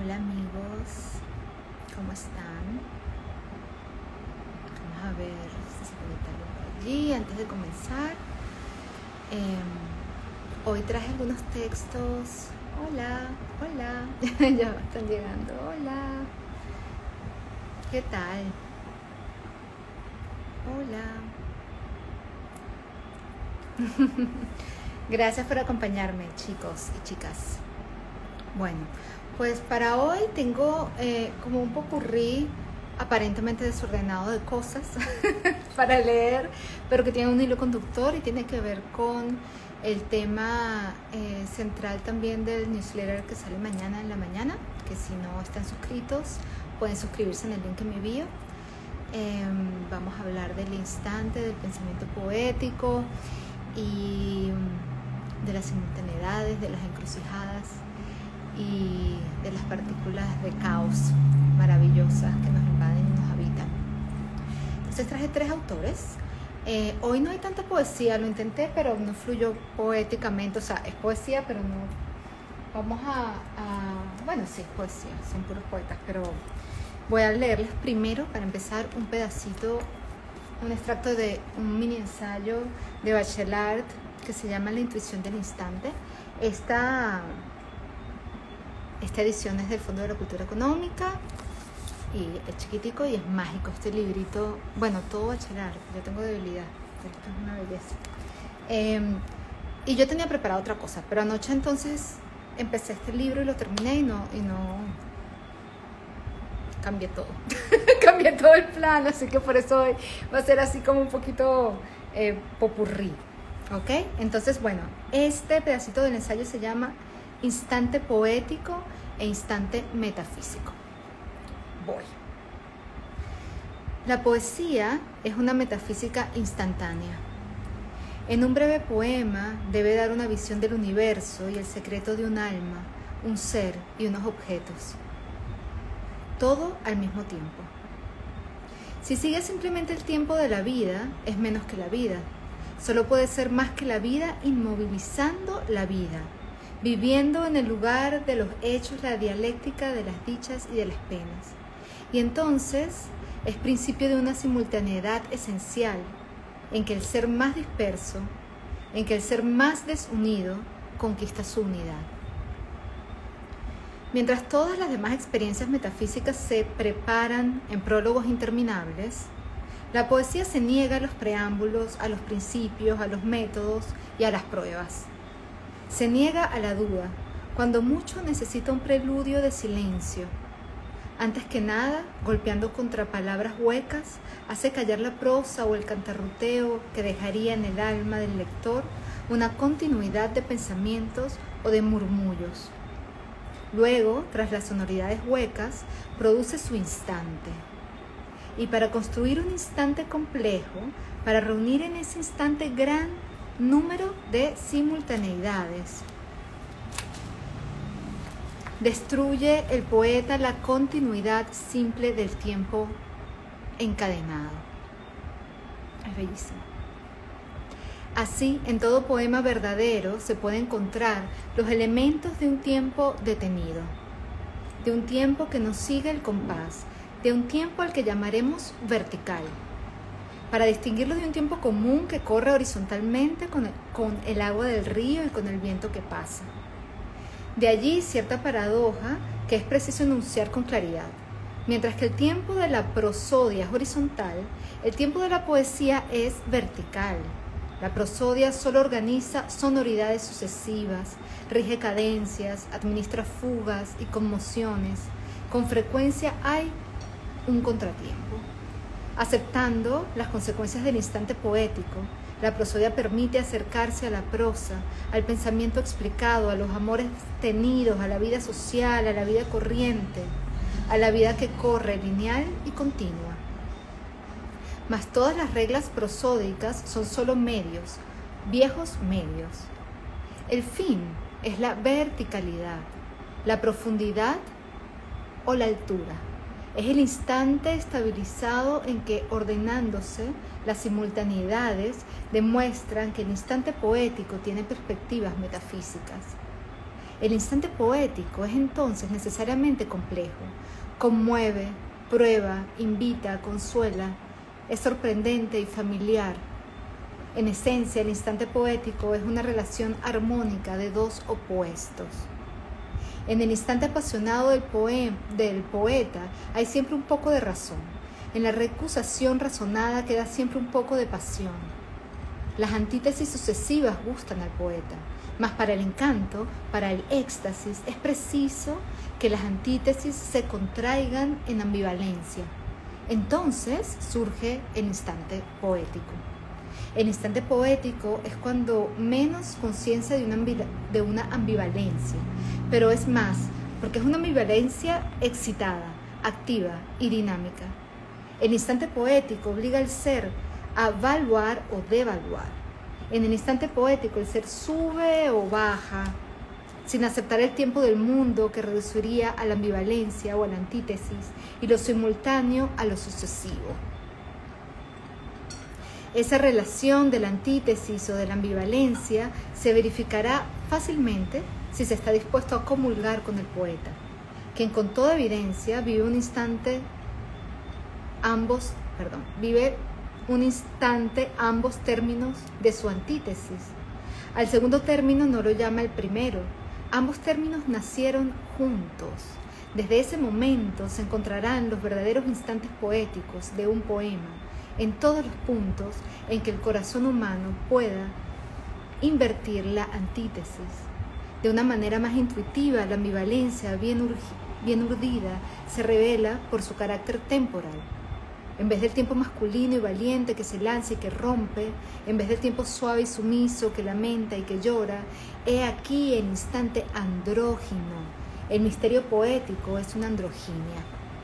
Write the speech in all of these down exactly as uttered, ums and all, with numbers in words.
Hola amigos, ¿cómo están? Vamos a ver si se puede estar por allí antes de comenzar. Eh, hoy traje algunos textos. Hola, hola, ya están llegando. Hola, ¿qué tal? Hola. Gracias por acompañarme, chicos y chicas. Bueno, pues para hoy tengo eh, como un popurrí aparentemente desordenado de cosas para leer, pero que tiene un hilo conductor y tiene que ver con el tema eh, central también del newsletter que sale mañana en la mañana, que si no están suscritos pueden suscribirse en el link en mi bio. Eh, vamos a hablar del instante, del pensamiento poético y de las simultaneidades, de las encrucijadas y de las partículas de caos maravillosas que nos invaden y nos habitan. Entonces traje tres autores. Eh, hoy no hay tanta poesía, lo intenté, pero no fluyó poéticamente, o sea, es poesía, pero no. Vamos a, a bueno, sí, es poesía, son puros poetas, pero voy a leerles primero, para empezar, un pedacito, un extracto de un mini ensayo de Bachelard que se llama La intuición del instante. Esta Esta edición es del Fondo de la Cultura Económica y es chiquitico y es mágico. Este librito, bueno, todo Bachelard, yo tengo debilidad, esto es una belleza. Eh, y yo tenía preparado otra cosa, pero anoche entonces empecé este libro y lo terminé y no, y no cambié todo. Cambié todo el plan, así que por eso hoy va a ser así como un poquito eh, popurrí. ¿Ok? Entonces, bueno, este pedacito del ensayo se llama Instante poético e instante metafísico. Voy. La poesía es una metafísica instantánea. En un breve poema debe dar una visión del universo y el secreto de un alma, un ser y unos objetos. Todo al mismo tiempo. Si sigue simplemente el tiempo de la vida, es menos que la vida. Solo puede ser más que la vida inmovilizando la vida, viviendo en el lugar de los hechos la dialéctica de las dichas y de las penas. Y entonces es principio de una simultaneidad esencial, en que el ser más disperso, en que el ser más desunido, conquista su unidad. Mientras todas las demás experiencias metafísicas se preparan en prólogos interminables, la poesía se niega a los preámbulos, a los principios, a los métodos y a las pruebas. Se niega a la duda, cuando mucho necesita un preludio de silencio. Antes que nada, golpeando contra palabras huecas, hace callar la prosa o el cantarruteo que dejaría en el alma del lector una continuidad de pensamientos o de murmullos. Luego, tras las sonoridades huecas, produce su instante. Y para construir un instante complejo, para reunir en ese instante gran número de simultaneidades, destruye el poeta la continuidad simple del tiempo encadenado. Es bellísimo. Así, en todo poema verdadero se puede encontrar los elementos de un tiempo detenido, de un tiempo que no sigue el compás, de un tiempo al que llamaremos vertical, para distinguirlo de un tiempo común que corre horizontalmente con el, con el agua del río y con el viento que pasa. De allí cierta paradoja que es preciso enunciar con claridad. Mientras que el tiempo de la prosodia es horizontal, el tiempo de la poesía es vertical. La prosodia solo organiza sonoridades sucesivas, rige cadencias, administra fugas y conmociones. Con frecuencia hay un contratiempo. Aceptando las consecuencias del instante poético, la prosodia permite acercarse a la prosa, al pensamiento explicado, a los amores tenidos, a la vida social, a la vida corriente, a la vida que corre lineal y continua. Mas todas las reglas prosódicas son solo medios, viejos medios. El fin es la verticalidad, la profundidad o la altura. Es el instante estabilizado en que, ordenándose, las simultaneidades demuestran que el instante poético tiene perspectivas metafísicas. El instante poético es entonces necesariamente complejo. Conmueve, prueba, invita, consuela, es sorprendente y familiar. En esencia, el instante poético es una relación armónica de dos opuestos. En el instante apasionado del, poema, del poeta hay siempre un poco de razón. En la recusación razonada queda siempre un poco de pasión. Las antítesis sucesivas gustan al poeta, mas para el encanto, para el éxtasis, es preciso que las antítesis se contraigan en ambivalencia. Entonces surge el instante poético. El instante poético es cuando menos conciencia de una, de una ambivalencia, pero es más, porque es una ambivalencia excitada, activa y dinámica. El instante poético obliga al ser a valuar o devaluar. En el instante poético el ser sube o baja, sin aceptar el tiempo del mundo que reduciría a la ambivalencia o a la antítesis y lo simultáneo a lo sucesivo. Esa relación de la antítesis o de la ambivalencia se verificará fácilmente si se está dispuesto a comulgar con el poeta, quien con toda evidencia vive un instante ambos, perdón, vive un instante ambos términos de su antítesis. Al segundo término no lo llama el primero. Ambos términos nacieron juntos. Desde ese momento se encontrarán los verdaderos instantes poéticos de un poema, en todos los puntos en que el corazón humano pueda invertir la antítesis. De una manera más intuitiva, la ambivalencia bien, bien urdida se revela por su carácter temporal. En vez del tiempo masculino y valiente que se lanza y que rompe, en vez del tiempo suave y sumiso que lamenta y que llora, he aquí el instante andrógino. El misterio poético es una androginia.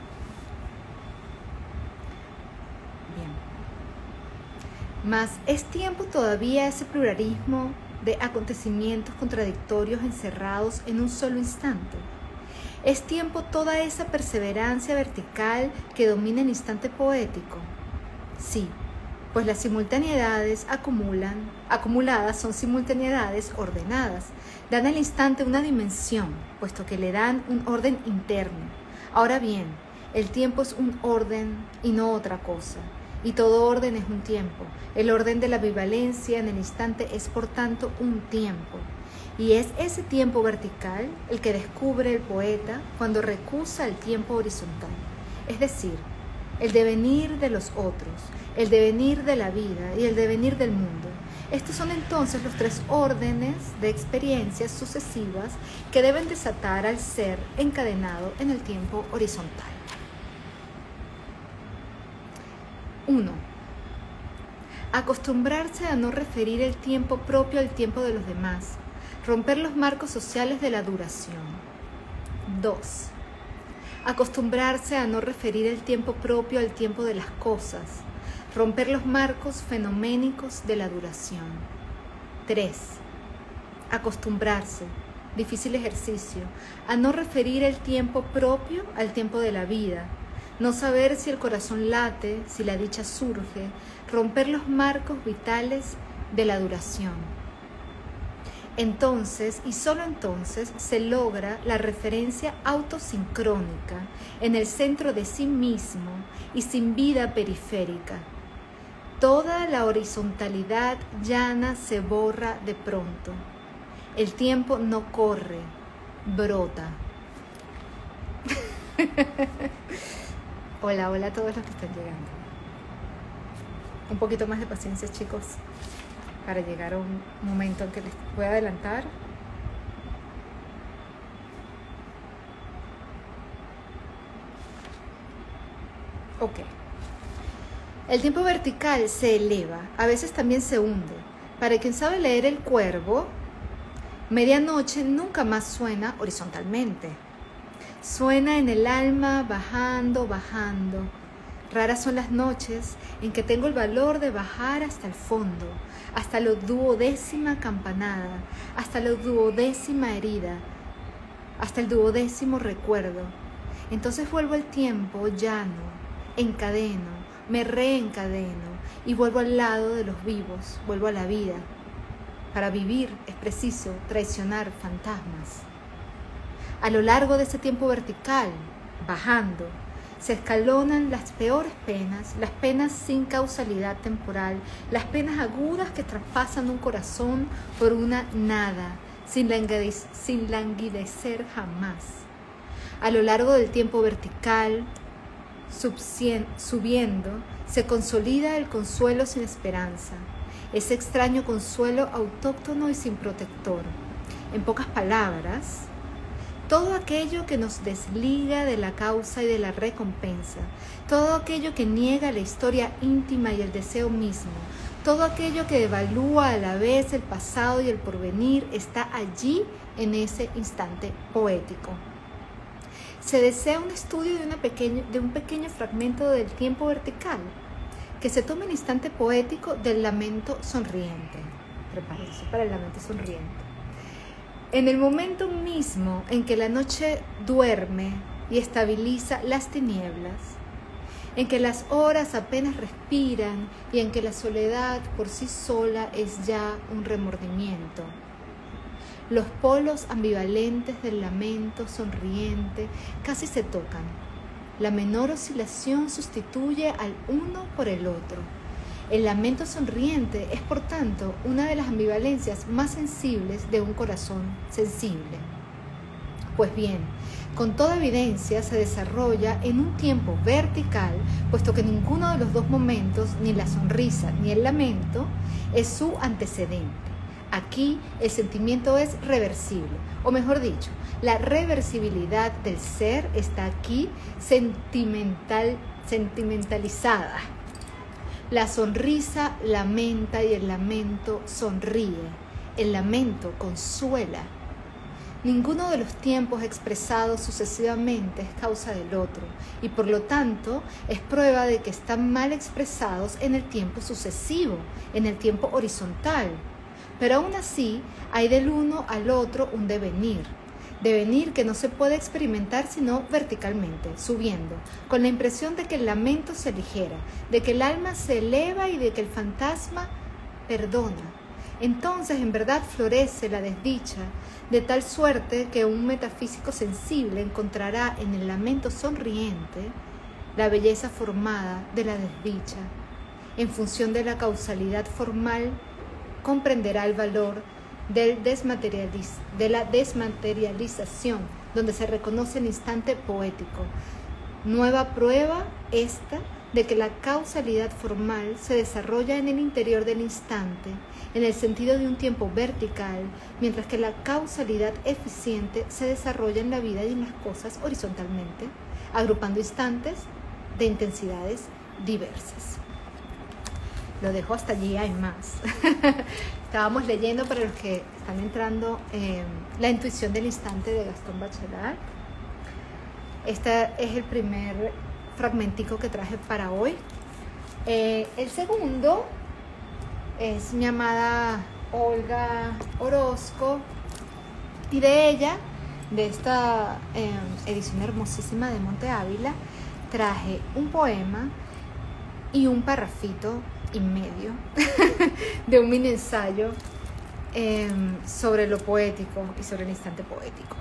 Mas es tiempo todavía ese pluralismo de acontecimientos contradictorios encerrados en un solo instante. Es tiempo toda esa perseverancia vertical que domina el instante poético. Sí, pues las simultaneidades acumulan, acumuladas son simultaneidades ordenadas, dan al instante una dimensión, puesto que le dan un orden interno. Ahora bien, el tiempo es un orden y no otra cosa. Y todo orden es un tiempo. El orden de la ambivalencia en el instante es por tanto un tiempo. Y es ese tiempo vertical el que descubre el poeta cuando recusa el tiempo horizontal. Es decir, el devenir de los otros, el devenir de la vida y el devenir del mundo. Estos son entonces los tres órdenes de experiencias sucesivas que deben desatar al ser encadenado en el tiempo horizontal. uno. Acostumbrarse a no referir el tiempo propio al tiempo de los demás. Romper los marcos sociales de la duración. dos. Acostumbrarse a no referir el tiempo propio al tiempo de las cosas. Romper los marcos fenoménicos de la duración. tres. Acostumbrarse, difícil ejercicio, a no referir el tiempo propio al tiempo de la vida. No saber si el corazón late, si la dicha surge, romper los marcos vitales de la duración. Entonces, y solo entonces, se logra la referencia autosincrónica en el centro de sí mismo y sin vida periférica. Toda la horizontalidad llana se borra de pronto. El tiempo no corre, brota. Hola, hola a todos los que están llegando. Un poquito más de paciencia, chicos, para llegar a un momento en que les voy a adelantar. Ok. El tiempo vertical se eleva, a veces también se hunde. Para quien sabe leer El Cuervo, medianoche nunca más suena horizontalmente. Suena en el alma bajando, bajando. Raras son las noches en que tengo el valor de bajar hasta el fondo, hasta la duodécima campanada, hasta la duodécima herida, hasta el duodécimo recuerdo. Entonces vuelvo al tiempo llano, encadeno, me reencadeno y vuelvo al lado de los vivos, vuelvo a la vida. Para vivir es preciso traicionar fantasmas. A lo largo de ese tiempo vertical, bajando, se escalonan las peores penas, las penas sin causalidad temporal, las penas agudas que traspasan un corazón por una nada, sin languidec- sin languidecer jamás. A lo largo del tiempo vertical, subsien- subiendo, se consolida el consuelo sin esperanza, ese extraño consuelo autóctono y sin protector. En pocas palabras, todo aquello que nos desliga de la causa y de la recompensa, todo aquello que niega la historia íntima y el deseo mismo, todo aquello que devalúa a la vez el pasado y el porvenir, está allí en ese instante poético. Se desea un estudio de, una pequeño, de un pequeño fragmento del tiempo vertical, que se tome el instante poético del lamento sonriente. Prepárense para el lamento sonriente. En el momento mismo en que la noche duerme y estabiliza las tinieblas, en que las horas apenas respiran y en que la soledad por sí sola es ya un remordimiento, los polos ambivalentes del lamento sonriente casi se tocan. La menor oscilación sustituye al uno por el otro. El lamento sonriente es, por tanto, una de las ambivalencias más sensibles de un corazón sensible. Pues bien, con toda evidencia se desarrolla en un tiempo vertical, puesto que ninguno de los dos momentos, ni la sonrisa ni el lamento, es su antecedente. Aquí el sentimiento es reversible, o mejor dicho, la reversibilidad del ser está aquí sentimental, sentimentalizada. La sonrisa lamenta y el lamento sonríe. El lamento consuela. Ninguno de los tiempos expresados sucesivamente es causa del otro y por lo tanto es prueba de que están mal expresados en el tiempo sucesivo, en el tiempo horizontal. Pero aún así hay del uno al otro un devenir. Devenir que no se puede experimentar sino verticalmente, subiendo, con la impresión de que el lamento se aligera, de que el alma se eleva y de que el fantasma perdona. Entonces en verdad florece la desdicha, de tal suerte que un metafísico sensible encontrará en el lamento sonriente la belleza formada de la desdicha. En función de la causalidad formal, comprenderá el valor del desmaterializ- de la desmaterialización, donde se reconoce el instante poético. Nueva prueba esta de que la causalidad formal se desarrolla en el interior del instante, en el sentido de un tiempo vertical, mientras que la causalidad eficiente se desarrolla en la vida y en las cosas horizontalmente, agrupando instantes de intensidades diversas. Lo dejo hasta allí, hay más. Estábamos leyendo, para los que están entrando, eh, La intuición del instante de Gastón Bachelard. Este es el primer fragmentico que traje para hoy. Eh, el segundo es mi amada Olga Orozco, y de ella, de esta eh, edición hermosísima de Monte Ávila, traje un poema y un parrafito y medio de un mini ensayo eh, sobre lo poético y sobre el instante poético.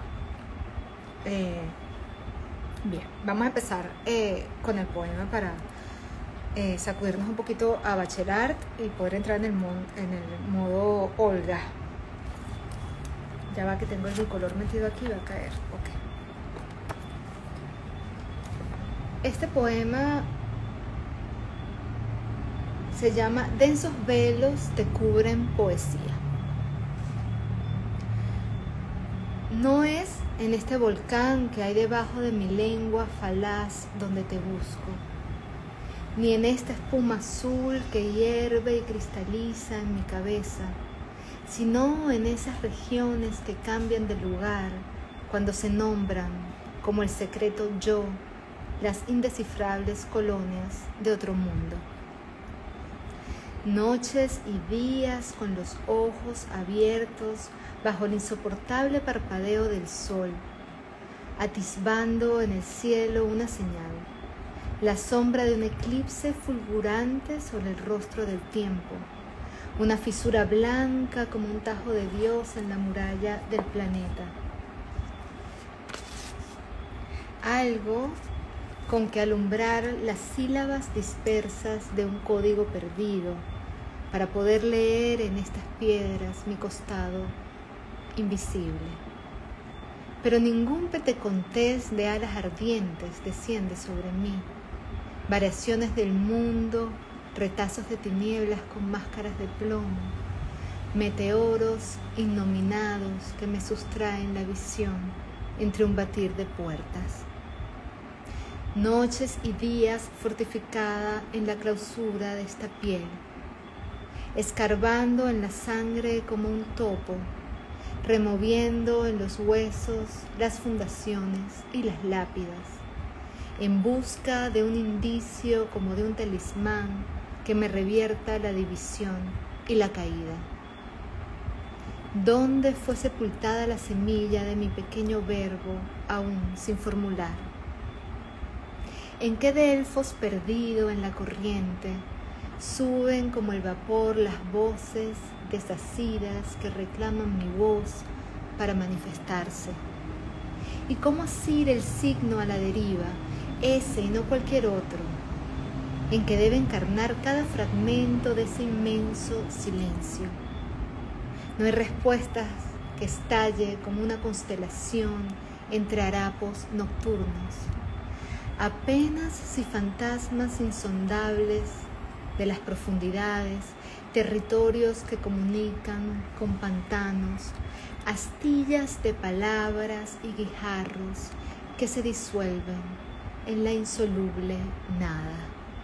Eh, bien, vamos a empezar eh, con el poema para eh, sacudirnos un poquito a Bachelard y poder entrar en el, mon, en el modo Olga. Ya va que tengo el color metido aquí, va a caer. Ok. Este poema se llama Densos velos te cubren poesía. No es en este volcán que hay debajo de mi lengua falaz donde te busco, ni en esta espuma azul que hierve y cristaliza en mi cabeza, sino en esas regiones que cambian de lugar cuando se nombran como el secreto yo, las indescifrables colonias de otro mundo. Noches y días con los ojos abiertos bajo el insoportable parpadeo del sol, atisbando en el cielo una señal, la sombra de un eclipse fulgurante sobre el rostro del tiempo, una fisura blanca como un tajo de Dios en la muralla del planeta. algo con que alumbrar las sílabas dispersas de un código perdido, para poder leer en estas piedras mi costado invisible. Pero ningún petecontés de alas ardientes desciende sobre mí. Variaciones del mundo, retazos de tinieblas con máscaras de plomo, meteoros innominados que me sustraen la visión entre un batir de puertas. Noches y días fortificada en la clausura de esta piel, escarbando en la sangre como un topo, removiendo en los huesos las fundaciones y las lápidas, en busca de un indicio como de un talismán que me revierta la división y la caída. ¿Dónde fue sepultada la semilla de mi pequeño verbo aún sin formular? ¿En qué delfos perdido en la corriente suben como el vapor las voces desasidas que reclaman mi voz para manifestarse? ¿Y cómo asir el signo a la deriva, ese y no cualquier otro, en que debe encarnar cada fragmento de ese inmenso silencio? No hay respuestas que estalle como una constelación entre harapos nocturnos. Apenas si fantasmas insondables de las profundidades, territorios que comunican con pantanos, astillas de palabras y guijarros que se disuelven en la insoluble nada.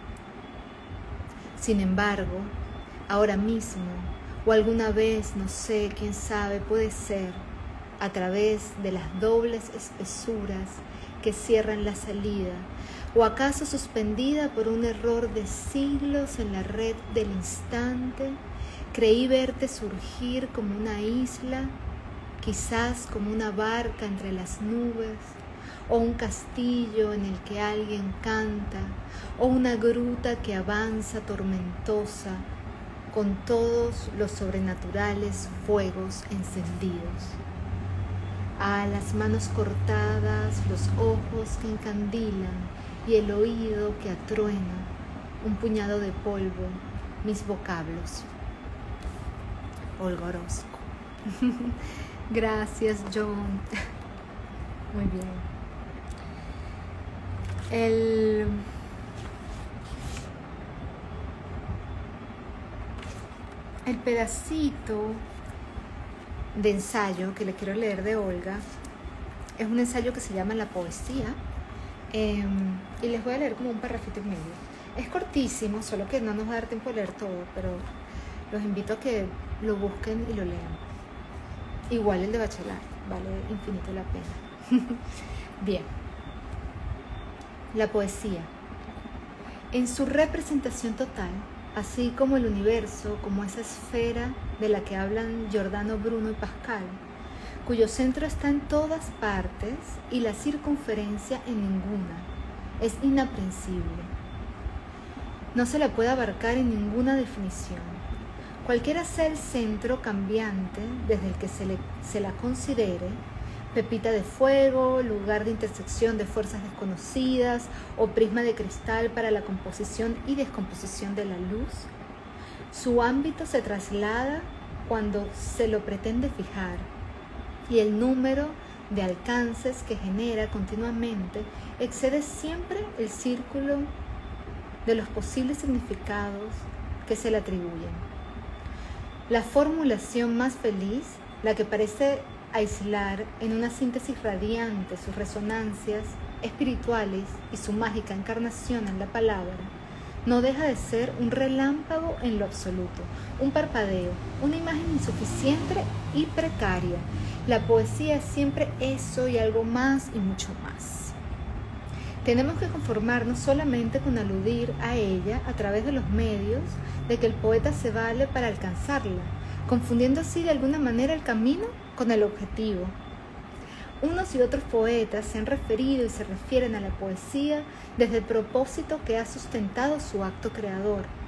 Sin embargo, ahora mismo, o alguna vez, no sé, quién sabe, puede ser, a través de las dobles espesuras que cierran la salida, o acaso suspendida por un error de siglos en la red del instante, creí verte surgir como una isla, quizás como una barca entre las nubes, o un castillo en el que alguien canta, o una gruta que avanza tormentosa con todos los sobrenaturales fuegos encendidos. Ah, las manos cortadas, los ojos que encandilan y el oído que atruena, un puñado de polvo, mis vocablos. Olga Orozco. Gracias, John. Muy bien. El... el pedacito de ensayo que le quiero leer de Olga es un ensayo que se llama La Poesía, eh, y les voy a leer como un parrafito y medio. Es cortísimo, solo que no nos va a dar tiempo de leer todo, pero los invito a que lo busquen y lo lean. Igual el de Bachelard, vale infinito la pena. Bien. La poesía. En su representación total, así como el universo, como esa esfera de la que hablan Giordano Bruno y Pascal, cuyo centro está en todas partes y la circunferencia en ninguna, es inaprensible. No se la puede abarcar en ninguna definición. Cualquiera sea el centro cambiante desde el que se, le, se la considere, pepita de fuego, lugar de intersección de fuerzas desconocidas o prisma de cristal para la composición y descomposición de la luz, su ámbito se traslada cuando se lo pretende fijar y el número de alcances que genera continuamente excede siempre el círculo de los posibles significados que se le atribuyen. La formulación más feliz, la que parece aislar en una síntesis radiante sus resonancias espirituales y su mágica encarnación en la palabra, no deja de ser un relámpago en lo absoluto, un parpadeo, una imagen insuficiente y precaria. La poesía es siempre eso y algo más y mucho más. Tenemos que conformarnos solamente con aludir a ella a través de los medios de que el poeta se vale para alcanzarla, confundiendo así de alguna manera el camino con el objetivo. Unos y otros poetas se han referido y se refieren a la poesía desde el propósito que ha sustentado su acto creador,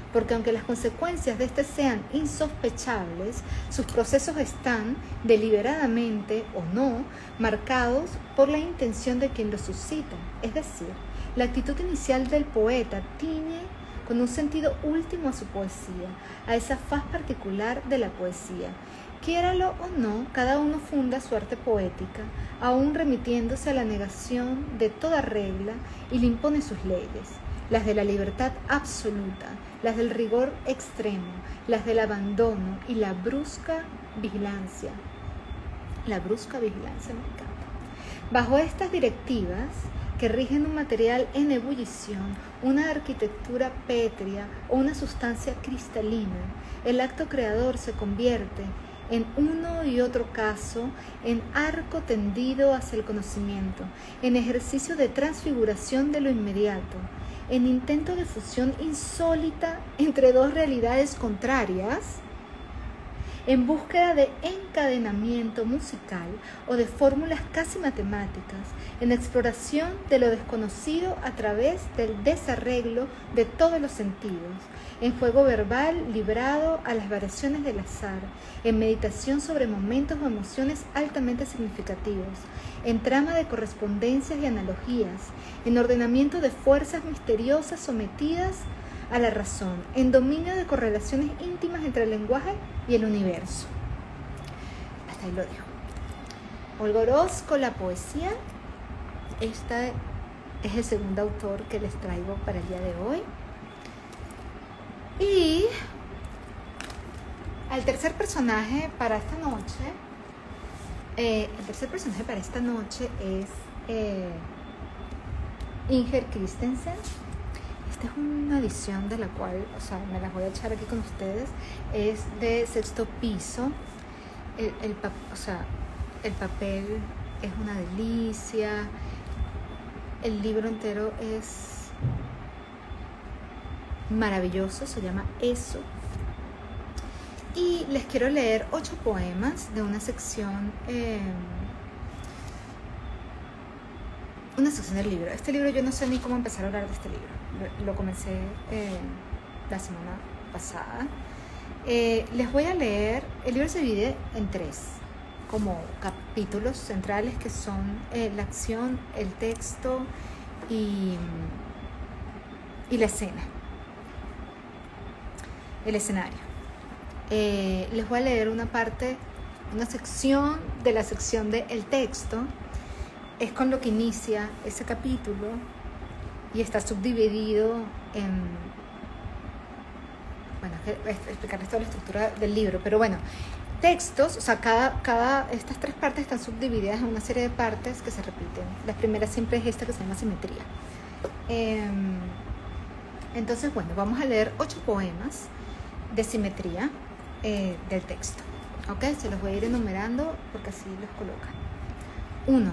porque aunque las consecuencias de este sean insospechables, sus procesos están, deliberadamente o no, marcados por la intención de quien los suscita. Es decir, la actitud inicial del poeta tiñe con un sentido último a su poesía, a esa faz particular de la poesía. Quiéralo o no, cada uno funda su arte poética, aún remitiéndose a la negación de toda regla y le impone sus leyes, las de la libertad absoluta, las del rigor extremo, las del abandono y la brusca vigilancia. La brusca vigilancia me encanta. Bajo estas directivas, que rigen un material en ebullición, una arquitectura pétrea o una sustancia cristalina, el acto creador se convierte, en uno y otro caso, en arco tendido hacia el conocimiento, en ejercicio de transfiguración de lo inmediato, en intento de fusión insólita entre dos realidades contrarias, en búsqueda de encadenamiento musical o de fórmulas casi matemáticas, en exploración de lo desconocido a través del desarreglo de todos los sentidos, en juego verbal librado a las variaciones del azar, en meditación sobre momentos o emociones altamente significativos, en trama de correspondencias y analogías, en ordenamiento de fuerzas misteriosas sometidas a la razón, en dominio de correlaciones íntimas entre el lenguaje y el universo. Hasta ahí lo dejo. Olga Orozco, la poesía. Este es el segundo autor que les traigo para el día de hoy. Y al tercer personaje para esta noche, eh, el tercer personaje para esta noche es eh, Inger Christensen. Esta es una edición de la cual, o sea, me las voy a echar aquí con ustedes. Es de Sexto Piso. El, el, o sea, el papel es una delicia. El libro entero es maravilloso, se llama Eso. Y les quiero leer ocho poemas de una sección, eh, una sección del libro. Este libro yo no sé ni cómo empezar a hablar de este libro. Lo, lo comencé eh, la semana pasada. Eh, les voy a leer, el libro se divide en tres, como capítulos centrales que son eh, la acción, el texto y, y la escena, el escenario. Eh, les voy a leer una parte, una sección de la sección de el texto. Es con lo que inicia ese capítulo y está subdividido en, bueno, explicarles toda la estructura del libro, pero bueno, textos, o sea, cada, cada, estas tres partes están subdivididas en una serie de partes que se repiten. La primera siempre es esta que se llama simetría. Eh, entonces, bueno, vamos a leer ocho poemas de simetría eh, del texto. ¿Ok? Se los voy a ir enumerando porque así los colocan. Uno.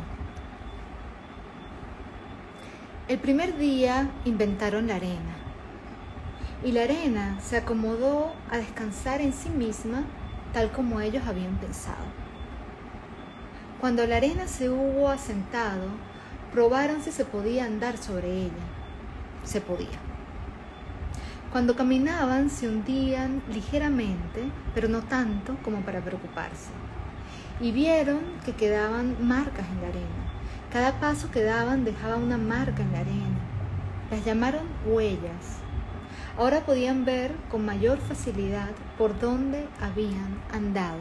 El primer día inventaron la arena, y la arena se acomodó a descansar en sí misma tal como ellos habían pensado. Cuando la arena se hubo asentado, probaron si se podía andar sobre ella. Se podía. Cuando caminaban se hundían ligeramente, pero no tanto como para preocuparse, y vieron que quedaban marcas en la arena. Cada paso que daban dejaba una marca en la arena. Las llamaron huellas. Ahora podían ver con mayor facilidad por dónde habían andado.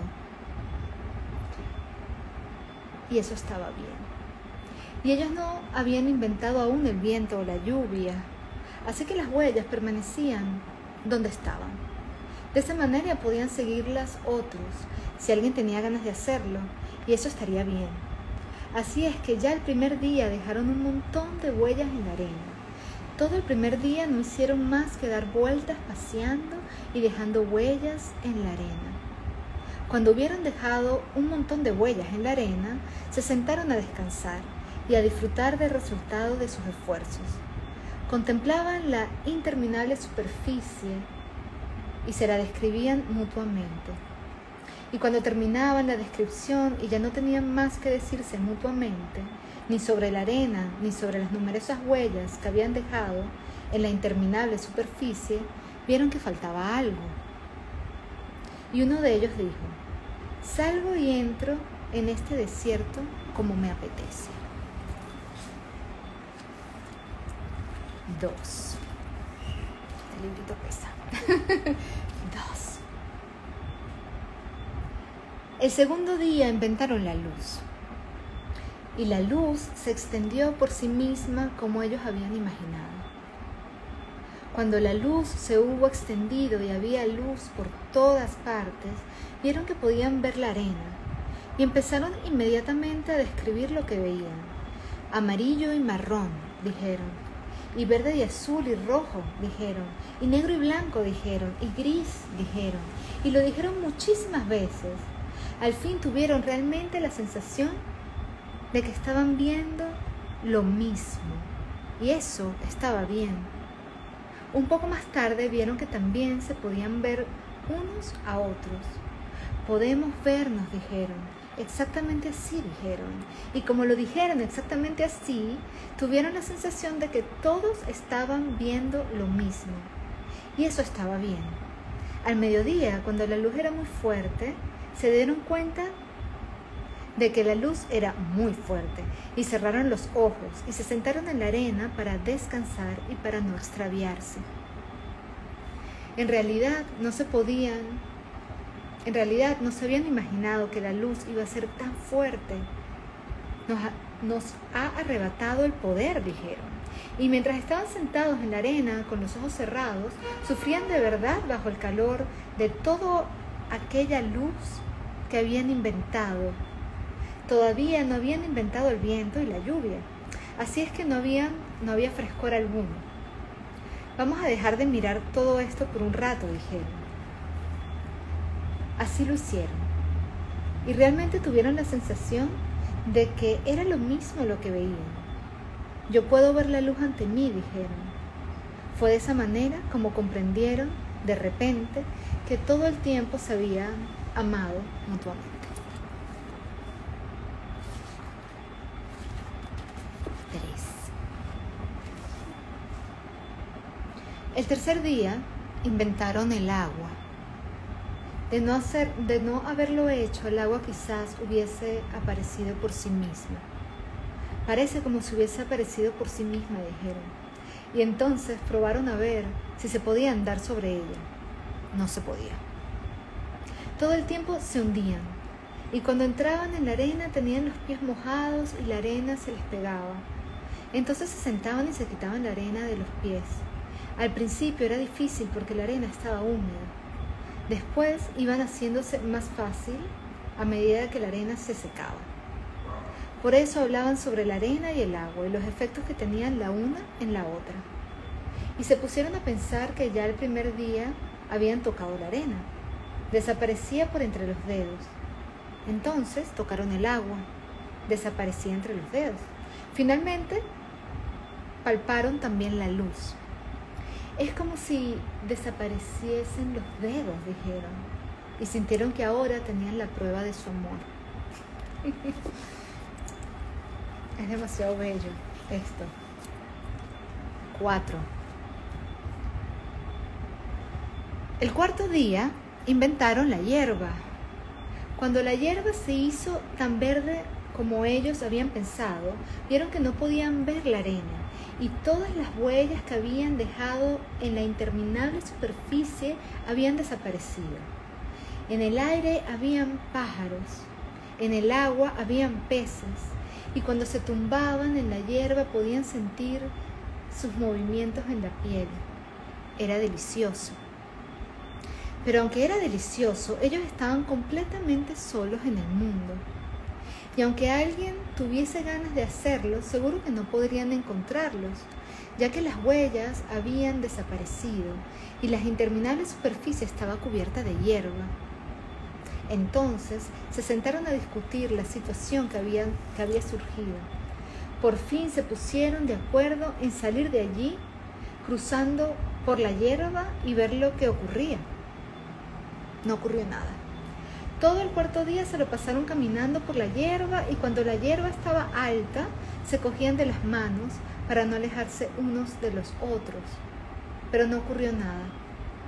Y eso estaba bien. Y ellos no habían inventado aún el viento o la lluvia, así que las huellas permanecían donde estaban. De esa manera podían seguirlas otros, si alguien tenía ganas de hacerlo, y eso estaría bien. Así es que ya el primer día dejaron un montón de huellas en la arena. Todo el primer día no hicieron más que dar vueltas paseando y dejando huellas en la arena. Cuando hubieron dejado un montón de huellas en la arena, se sentaron a descansar y a disfrutar del resultado de sus esfuerzos. Contemplaban la interminable superficie y se la describían mutuamente. Y cuando terminaban la descripción y ya no tenían más que decirse mutuamente, ni sobre la arena, ni sobre las numerosas huellas que habían dejado en la interminable superficie, vieron que faltaba algo. Y uno de ellos dijo: salgo y entro en este desierto como me apetece. Dos. El librito pesa. Dos. El segundo día inventaron la luz. Y la luz se extendió por sí misma como ellos habían imaginado. Cuando la luz se hubo extendido y había luz por todas partes, vieron que podían ver la arena y empezaron inmediatamente a describir lo que veían. Amarillo y marrón, dijeron, y verde y azul y rojo, dijeron, y negro y blanco, dijeron, y gris, dijeron, y lo dijeron muchísimas veces. Al fin tuvieron realmente la sensación de que estaban viendo lo mismo, y eso estaba bien. Un poco más tarde vieron que también se podían ver unos a otros. Podemos vernos, dijeron, exactamente así, dijeron. Y como lo dijeron exactamente así, tuvieron la sensación de que todos estaban viendo lo mismo. Y eso estaba bien. Al mediodía, cuando la luz era muy fuerte, se dieron cuenta de que la luz era muy fuerte y cerraron los ojos y se sentaron en la arena para descansar y para no extraviarse. En realidad no se podían, en realidad no se habían imaginado que la luz iba a ser tan fuerte. Nos ha, nos ha arrebatado el poder, dijeron. Y mientras estaban sentados en la arena con los ojos cerrados, sufrían de verdad bajo el calor de toda aquella luz que habían inventado. Todavía no habían inventado el viento y la lluvia, así es que no, habían, no había frescor alguno. Vamos a dejar de mirar todo esto por un rato, dijeron. Así lo hicieron, y realmente tuvieron la sensación de que era lo mismo lo que veían. Yo puedo ver la luz ante mí, dijeron. Fue de esa manera como comprendieron, de repente, que todo el tiempo se habían amado mutuamente. El tercer día inventaron el agua. De no, hacer, de no haberlo hecho, el agua quizás hubiese aparecido por sí misma. Parece como si hubiese aparecido por sí misma, dijeron. Y entonces probaron a ver si se podía andar sobre ella. No se podía. Todo el tiempo se hundían. Y cuando entraban en la arena tenían los pies mojados y la arena se les pegaba. Entonces se sentaban y se quitaban la arena de los pies. Al principio era difícil porque la arena estaba húmeda. Después iban haciéndose más fácil a medida que la arena se secaba. Por eso hablaban sobre la arena y el agua y los efectos que tenían la una en la otra. Y se pusieron a pensar que ya el primer día habían tocado la arena. Desaparecía por entre los dedos. Entonces tocaron el agua. Desaparecía entre los dedos. Finalmente palparon también la luz. Es como si desapareciesen los dedos, dijeron, y sintieron que ahora tenían la prueba de su amor. Es demasiado bello esto. Cuatro. El cuarto día inventaron la hierba. Cuando la hierba se hizo tan verde como ellos habían pensado, vieron que no podían ver la arena. Y todas las huellas que habían dejado en la interminable superficie habían desaparecido. En el aire habían pájaros, en el agua habían peces, y cuando se tumbaban en la hierba podían sentir sus movimientos en la piel. Era delicioso. Pero aunque era delicioso, ellos estaban completamente solos en el mundo. Y aunque alguien tuviese ganas de hacerlo, seguro que no podrían encontrarlos, ya que las huellas habían desaparecido y la interminable superficie estaba cubierta de hierba. Entonces se sentaron a discutir la situación que, habían, que había surgido. Por fin se pusieron de acuerdo en salir de allí, cruzando por la hierba y ver lo que ocurría. No ocurrió nada. Todo el cuarto día se lo pasaron caminando por la hierba y cuando la hierba estaba alta, se cogían de las manos para no alejarse unos de los otros. Pero no ocurrió nada.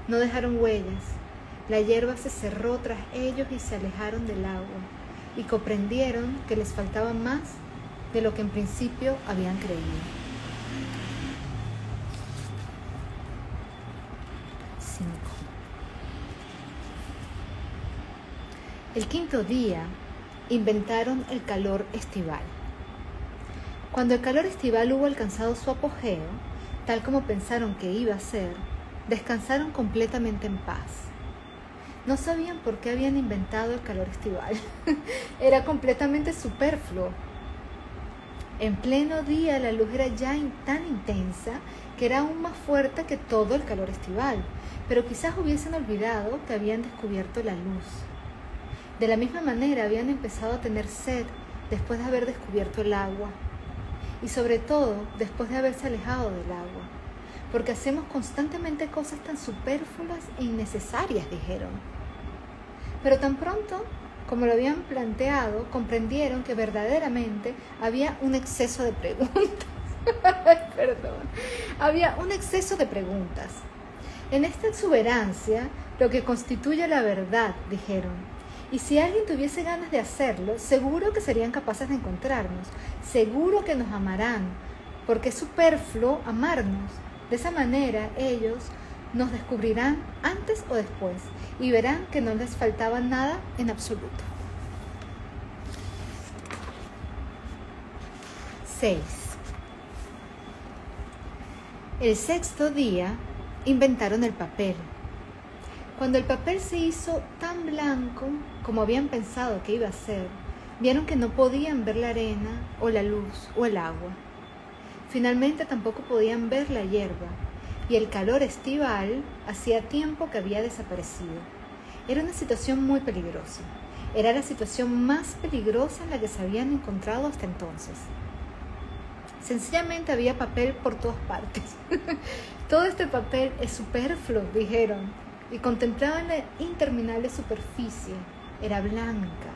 No dejaron huellas. La hierba se cerró tras ellos y se alejaron del agua, y comprendieron que les faltaba más de lo que en principio habían creído. cinco. El quinto día inventaron el calor estival. Cuando el calor estival hubo alcanzado su apogeo, tal como pensaron que iba a ser, descansaron completamente en paz. No sabían por qué habían inventado el calor estival. Era completamente superfluo. En pleno día la luz era ya tan intensa que era aún más fuerte que todo el calor estival, pero quizás hubiesen olvidado que habían descubierto la luz. De la misma manera habían empezado a tener sed después de haber descubierto el agua, y sobre todo después de haberse alejado del agua, porque hacemos constantemente cosas tan superfluas e innecesarias, dijeron. Pero tan pronto como lo habían planteado, comprendieron que verdaderamente había un exceso de preguntas. Perdón. Había un exceso de preguntas. En esta exuberancia, lo que constituye la verdad, dijeron. Y si alguien tuviese ganas de hacerlo, seguro que serían capaces de encontrarnos. Seguro que nos amarán, porque es superfluo amarnos. De esa manera, ellos nos descubrirán antes o después y verán que no les faltaba nada en absoluto. seis. El sexto día inventaron el papel. Cuando el papel se hizo tan blanco como habían pensado que iba a ser, vieron que no podían ver la arena o la luz o el agua. Finalmente tampoco podían ver la hierba, y el calor estival hacía tiempo que había desaparecido. Era una situación muy peligrosa. Era la situación más peligrosa en la que se habían encontrado hasta entonces. Sencillamente había papel por todas partes. Todo este papel es superfluo, dijeron, y contemplaban la interminable superficie. Era blanca.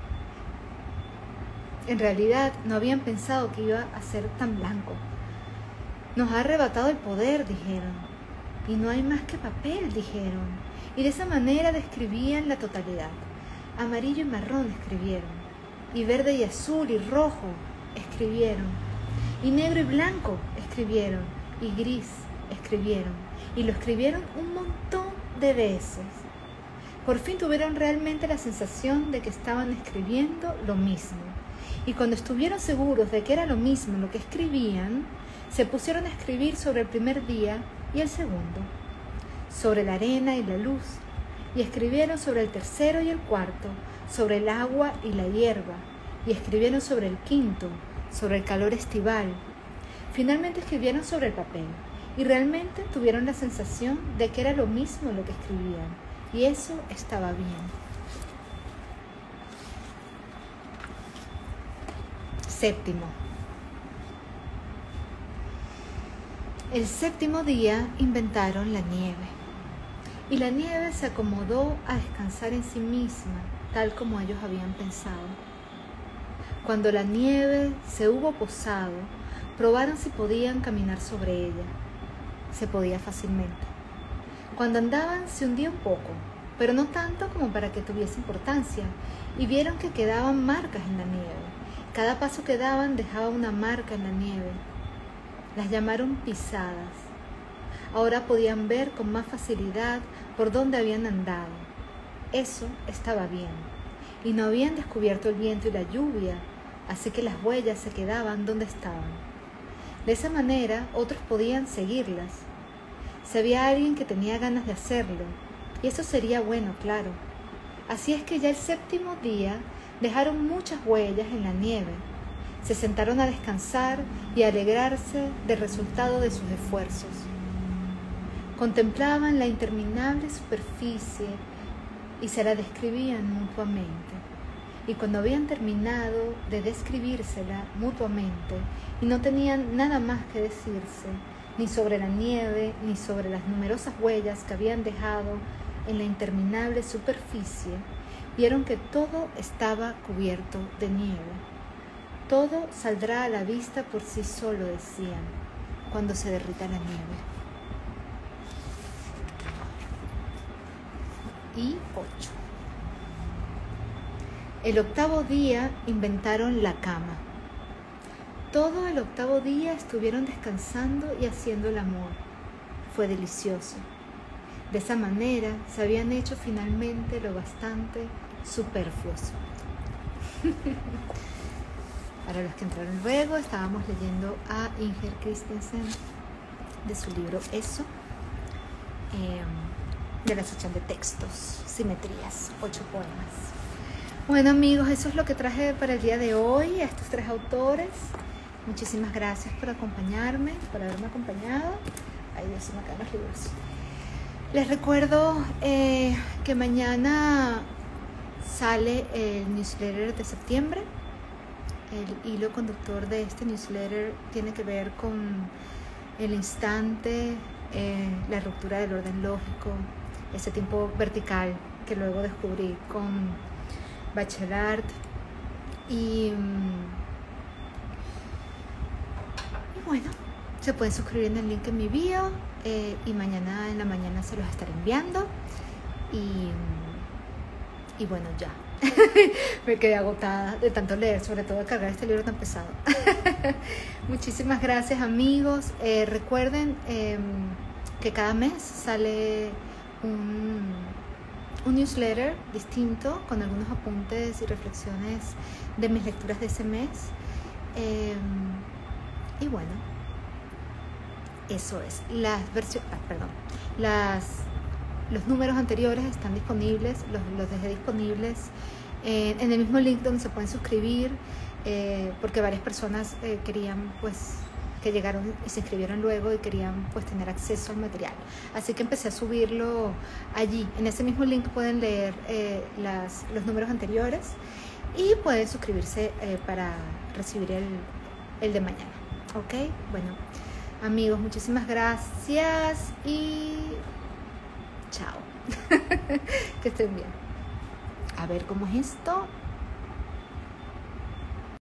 En realidad no habían pensado que iba a ser tan blanco. Nos ha arrebatado el poder, dijeron, y no hay más que papel, dijeron, y de esa manera describían la totalidad. Amarillo y marrón escribieron, y verde y azul y rojo escribieron, y negro y blanco escribieron, y gris escribieron, y lo escribieron un montón de veces. Por fin tuvieron realmente la sensación de que estaban escribiendo lo mismo, y cuando estuvieron seguros de que era lo mismo lo que escribían, se pusieron a escribir sobre el primer día y el segundo, sobre la arena y la luz, y escribieron sobre el tercero y el cuarto, sobre el agua y la hierba, y escribieron sobre el quinto, sobre el calor estival. Finalmente escribieron sobre el papel, y realmente tuvieron la sensación de que era lo mismo lo que escribían, y eso estaba bien. Séptimo. El séptimo día inventaron la nieve, y la nieve se acomodó a descansar en sí misma, tal como ellos habían pensado. Cuando la nieve se hubo posado, probaron si podían caminar sobre ella. Se podía fácilmente. Cuando andaban se hundía un poco, pero no tanto como para que tuviese importancia, y vieron que quedaban marcas en la nieve. Cada paso que daban dejaba una marca en la nieve. Las llamaron pisadas. Ahora podían ver con más facilidad por dónde habían andado. Eso estaba bien. Y no habían descubierto el viento y la lluvia, así que las huellas se quedaban donde estaban. De esa manera, otros podían seguirlas. Si había alguien que tenía ganas de hacerlo, y eso sería bueno, claro. Así es que ya el séptimo día dejaron muchas huellas en la nieve. Se sentaron a descansar y a alegrarse del resultado de sus esfuerzos. Contemplaban la interminable superficie y se la describían mutuamente. Y cuando habían terminado de describírsela mutuamente y no tenían nada más que decirse, ni sobre la nieve, ni sobre las numerosas huellas que habían dejado en la interminable superficie, vieron que todo estaba cubierto de nieve. Todo saldrá a la vista por sí solo, decían, cuando se derrita la nieve. y ocho. El octavo día inventaron la cama. Todo el octavo día estuvieron descansando y haciendo el amor. Fue delicioso. De esa manera se habían hecho finalmente lo bastante superfluos. Para los que entraron luego, estábamos leyendo a Inger Christensen de su libro Eso, eh, de la sección de textos, simetrías, ocho poemas. Bueno amigos, eso es lo que traje para el día de hoy, a estos tres autores. Muchísimas gracias por acompañarme, por haberme acompañado. Ay Dios, se me caen los libros. Les recuerdo eh, que mañana sale el newsletter de septiembre. El hilo conductor de este newsletter tiene que ver con el instante, eh, la ruptura del orden lógico, ese tiempo vertical que luego descubrí con Bachelard. Y, y bueno, se pueden suscribir en el link en mi bio eh, y mañana en la mañana se los estaré enviando. Y, y bueno, ya. Me quedé agotada de tanto leer, sobre todo de cargar este libro tan pesado. Muchísimas gracias amigos. Eh, recuerden eh, que cada mes sale un, un newsletter distinto con algunos apuntes y reflexiones de mis lecturas de ese mes. Eh, y bueno, eso es. Las versiones, ah, perdón, las Los números anteriores están disponibles, los, los dejé disponibles eh, en el mismo link donde se pueden suscribir, eh, porque varias personas eh, querían, pues, que llegaron y se inscribieron luego y querían, pues, tener acceso al material. Así que empecé a subirlo allí. En ese mismo link pueden leer eh, las, los números anteriores y pueden suscribirse eh, para recibir el, el de mañana. ¿Ok? Bueno, amigos, muchísimas gracias y... chao. Que estén bien. A ver cómo es esto.